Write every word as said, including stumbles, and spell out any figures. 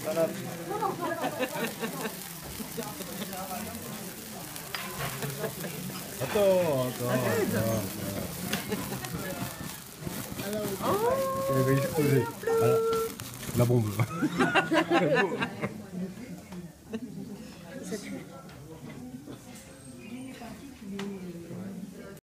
Attends, attends. Il va exploser. Voilà. La bombe.